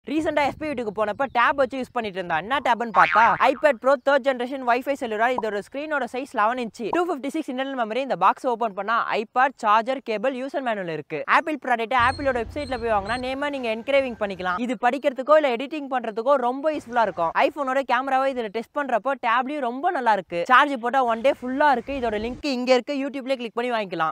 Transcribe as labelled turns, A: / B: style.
A: ரீசெண்டா எஸ்பி வீட்டுக்கு போனப்ப டேப் வச்சு யூஸ் பண்ணிட்டு இருந்தா. என்ன டேப்னு பார்த்தா iPad Pro 3rd generation Wi-Fi cellular. இதோட ஸ்கிரீனோட சைஸ் 11 இன்ச், 256 இன்டர்னல் மெமரி. இந்த பாக்ஸ் ஓபன் பண்ணா iPad, charger, cable, user manual இருக்கு. ஆப்பிள் ப்ராடக்ட் ஆப்பிளோட வெப்சைட்ல போய் வாங்கினா நேமா நீங்க என்கிரேவிங் பண்ணிக்கலாம். இது படிக்கிறதுக்கோ இல்ல எடிட்டிங் பண்றதுக்கோ ரொம்ப யூஸ்ஃபுல்லா இருக்கும். ஐபோனோட கேமராவை இதுல டெஸ்ட் பண்றப்போ டேப்லயும் ரொம்ப நல்லா இருக்கு. சார்ஜ் போட்டா 1 டே ஃபுல்லா இருக்கு. இதோட லிங்க் இங்க இருக்கு. யூடியூப்ல கிளிக் பண்ணி வாங்கிக்கலாம்.